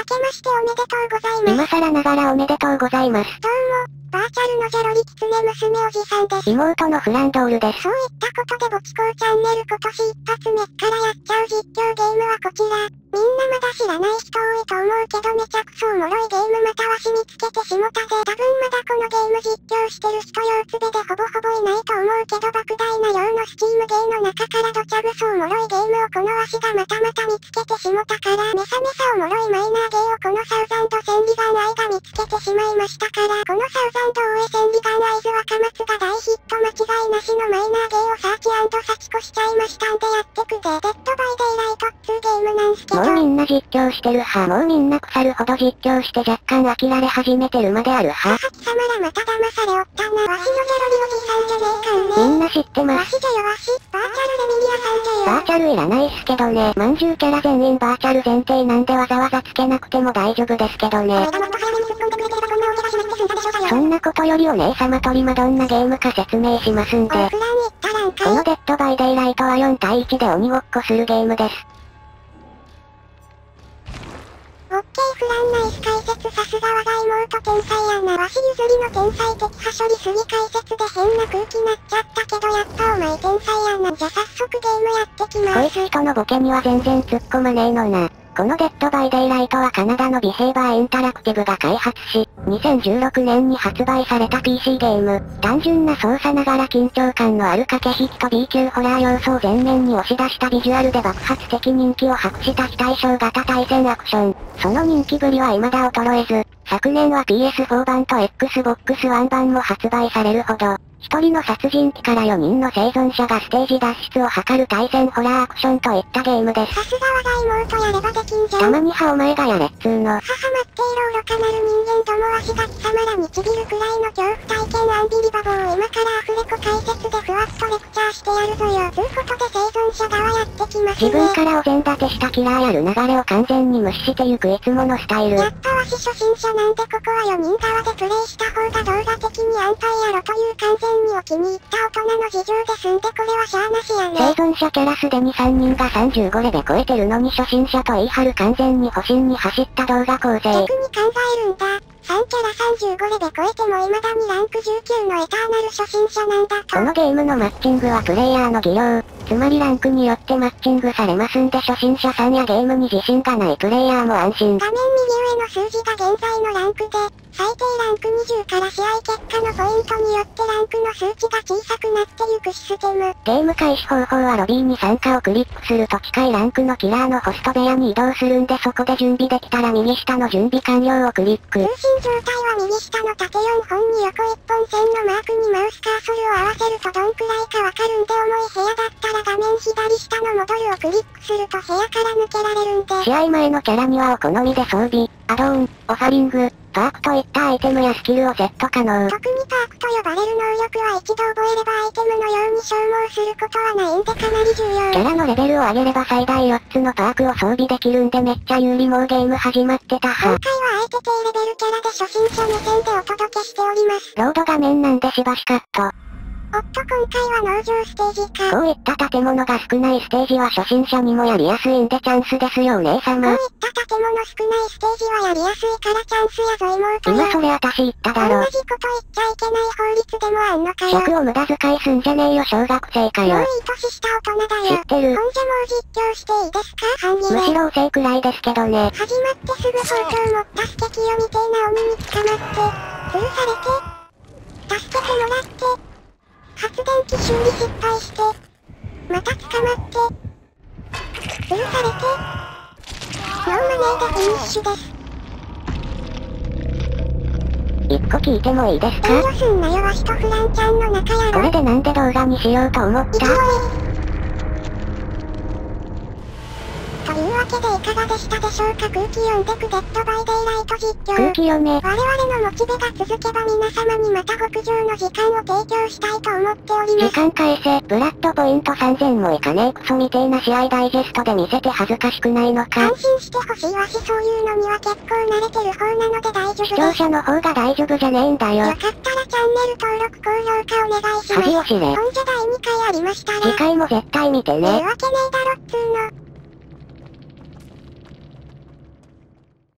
けましておめでとうございます。 今更ながらおめでとうございます。 どうも、バーチャルのジェロリキツネ娘おじさんです。 妹のフランドールです。 そういったことで簿記校チャンネル今年一発目からやっちゃう実況ゲームはこちら。みんなまだ知らない人多いと思うけどめちゃくそおもろいゲームまたわし見つけてしもたぜ。多分まだこのゲーム実況してる人腰つべでほぼほぼいないと思うけど莫大な量のスチームゲーの中からどちゃぐそおもろいゲームをこのわしがまたまた見つけてしもたからめさめさおもろいマイナーゲーをこのサウザンド千里眼アイが見つけてしまいましたからこのサウザンド大江千里眼アイズ若松が大ヒット間違いなしのマイナーゲーをサーチ&幸子しちゃいましたんでやってくぜ。デッドバイデイライト2ゲームなんすけどもうみんな実況してる派。もうみんな腐るほど実況して若干飽きられ始めてるまである派。 貴様らまた騙されおったな。わしのジェロリおじさんじゃねえかんね。 みんな知ってます。 わしじゃよわし、バーチャルレミニアさんじゃよ。 バーチャルいらないっすけどね。まんじゅうキャラ全員バーチャル前提なんでわざわざつけなくても大丈夫ですけどね。 これがもっと早めに突っ込んでくれてればこんな大怪我しなくて済んだでしょうかよ。 そんなことよりお姉様とりまどんなゲームか説明しますんで。 おふらに行ったらんかい。 このデッドバイデイライトは4対1で鬼ごっこするゲームです。 オッケーフランナイス解説さすが我が妹天才やな。わし譲りの天才的破処理すぎ解説で変な空気なっちゃったけどやっぱお前天才やな。じゃ早速ゲームやってきます。 こいつ人のボケには全然突っ込まねえのな。このデッドバイデイライトはカナダのビヘイバーインタラクティブが開発し、2016年に発売された PC ゲーム。単純な操作ながら緊張感のある駆け引きと B 級ホラー要素を前面に押し出したビジュアルで爆発的人気を博した非対称型対戦アクション。その人気ぶりは未だ衰えず、昨年は PS4 版と Xbox One 版も発売されるほど、一人の殺人鬼から4人の生存者がステージ脱出を図る対戦ホラーアクションといったゲームです。 さすが我が妹やればできんじゃん。 たまにはお前がやれっつーの。 母待っていろ愚かなる人間どもわしが貴様らにちびるくらいの恐怖体験アンビリバボーを今からアフレコ解説でふわっとレクチャーしてやるぞよ。つうことで生存者側やってきますね。 自分からお膳立てしたキラーやる流れを完全に無視してゆくいつものスタイル。 やっぱわし初心者なんでここは4人側でプレイした方が動画的に安泰やろという完全にお気に入った大人の事情ですんでこれはしゃーなしやね。 生存者キャラすでに3人が35レベ超えてるのに初心者と言い張る完全に保身に走った動画構成。 逆に考えるんだ。3キャラ35レベ超えても未だにランク19のエターナル初心者なんだと。 このゲームのマッチングはプレイヤーの技量、つまりランクによってマッチングされますんで初心者さんやゲームに自信がないプレイヤーも安心。 画面右上の数字が現在のランクで、最低ランク20から試合結果のポイントによってランクの数値が小さくなってゆくシステム。 ゲーム開始方法はロビーに参加をクリックすると近いランクのキラーのホスト部屋に移動するんでそこで準備できたら右下の準備完了をクリック。 通信状態は右下の縦4本に横1本線のマークにマウスカーソルを合わせるとどんくらいかわかるんで重い部屋だったら画面左下の戻るをクリックすると部屋から抜けられるんで。 試合前のキャラにはお好みで装備、アドオン、オファリング、パークといったアイテムやスキルをセット可能。 特にパークと呼ばれる能力は一度覚えればアイテムのように消耗することはないんでかなり重要。 キャラのレベルを上げれば最大4つのパークを装備できるんでめっちゃ有利。もうゲーム始まってたは。 今回はあえて低レベルキャラで初心者目線でお届けしております。 ロード画面なんでしばしカット。 おっと今回は農場ステージか。 こういった建物が少ないステージは初心者にもやりやすいんでチャンスですよお姉様。 こういった建物少ないステージはやりやすいからチャンスやぞ妹や。 今それ私言っただろ。 同じこと言っちゃいけない法律でもあんのかよ。 食を無駄遣いすんじゃねえよ小学生かよ。 もういい年した大人だよ。 知ってる。 ほんじゃもう実況していいですか犯人。 むしろおせいくらいですけどね。 始まってすぐ包丁持ったスケキヨみてえな鬼に捕まって、吊るされて、助けてもらって、発電機修理失敗して、また捕まって、吊るされて、ノーマネーでフィニッシュです。 一個聞いてもいいですか？ 遠慮すんなよわしとフランちゃんの仲やろ。 これでなんで動画にしようと思った？ というわけでいかがでしたでしょうか。空気読んでくデッドバイデイライト実況。 空気読め。 我々のモチベが続けば皆様にまた極上の時間を提供したいと思っております。 時間返せ。ブラッドポイント3000もいかねえクソみてえな試合ダイジェストで見せて恥ずかしくないのか。 安心してほしいわしそういうのには結構慣れてる方なので大丈夫です。 視聴者の方が大丈夫じゃねえんだよ。 よかったらチャンネル登録高評価お願いします。 恥を知れ。 ほんじゃ第2回ありましたら。 次回も絶対見てね。 わけねえだろっつーの。